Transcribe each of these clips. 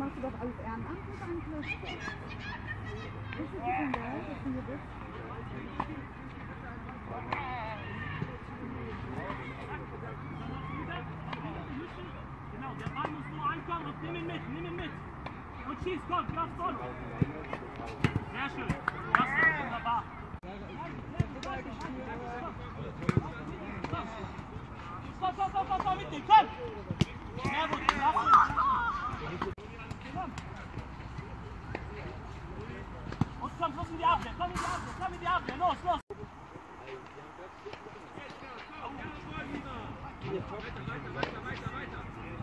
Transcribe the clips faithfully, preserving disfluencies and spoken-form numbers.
machst du doch alles ehrenamtlich eigentlich. Ist das denn da, dass du hier bist? Genau, der Ball muss nur ankommen und nimm ihn mit, nimm ihn mit. Und schieß, komm, lauf, komm. Sehr schön. Das ist wunderbar. Komm, komm, komm, komm, komm mit dir, komm. Sehr gut, lass ihn. Komm. Und komm, los in die Abwehr, komm in die Abwehr, komm in die Abwehr, los, los. Weiter, weiter, weiter, weiter, weiter.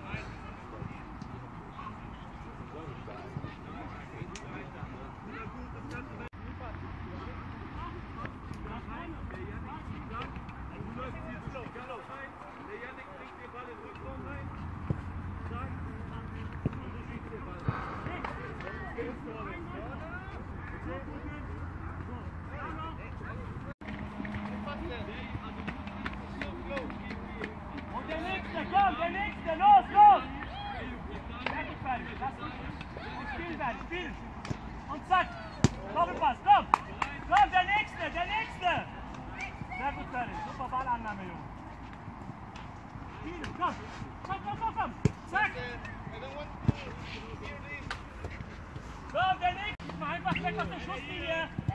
Und der nächste, komm, der nächste, los, los! Fertig, fertig, lass uns spielen werden, spielen! Und zack, Doppelpass, komm! Komm, der nächste, der nächste! Sehr gut, fertig, super Ballannahme, Junge! Spielen, komm! Komm, komm, komm, komm! Zack! Komm, der nächste! Einfach weg aus der Schusslinie!